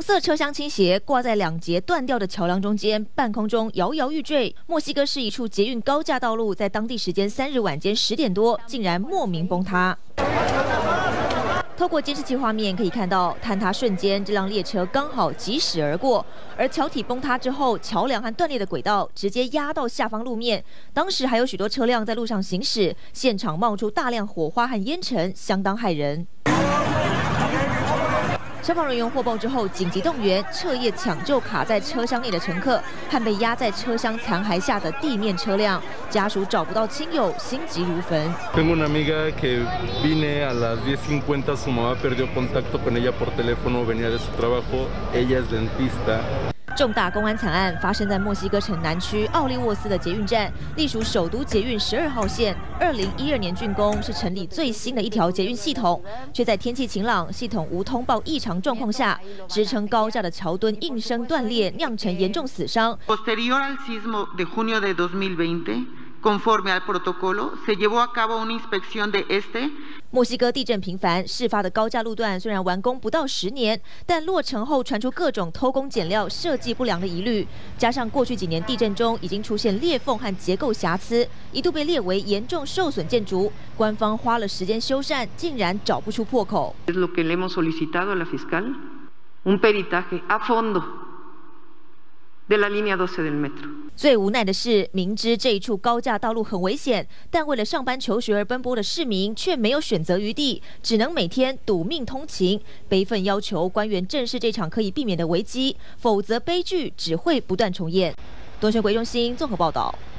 色车厢倾斜，挂在2节断掉的桥梁中间，半空中摇摇欲坠。墨西哥市一处捷运高架道路，在当地时间3日晚间10点多，竟然莫名崩塌。透过监视器画面可以看到，坍塌瞬间，这辆列车刚好疾驶而过，而桥体崩塌之后，桥梁和断裂的轨道直接压到下方路面。当时还有许多车辆在路上行驶，现场冒出大量火花和烟尘，相当骇人。消防人员获报之后，紧急动员，彻夜抢救卡在车厢内的乘客和被压在车厢残骸下的地面车辆。家属找不到亲友，心急如焚。 Tengo una amiga que vine a las 10:50, su mamá perdió contacto con ella por teléfono, venía de su trabajo, ella es dentista. 重大公安惨案发生在墨西哥城南区奥利沃斯的捷运站，隶属首都捷运12号线。2012年竣工，是城里最新的一条捷运系统，却在天气晴朗、系统无通报异常状况下，支撑高架的桥墩应声断裂，酿成严重死伤。 Posterior al sismo de junio de 2020, conforme al protocolo, se llevó a cabo una inspección de este. 墨西哥地震频繁，事发的高架路段虽然完工不到10年，但落成后传出各种偷工减料、设计不良的疑虑，加上过去几年地震中已经出现裂缝和结构瑕疵，一度被列为严重受损建筑。官方花了时间修缮，竟然找不出破口。 Es lo que le hemos solicitado a la fiscal, un peritaje a fondo de la línea 12 del metro. 最无奈的是，明知这一处高架道路很危险，但为了上班求学而奔波的市民却没有选择余地，只能每天赌命通勤，悲愤要求官员正视这场可以避免的危机，否则悲剧只会不断重演。东宣国中心综合报道。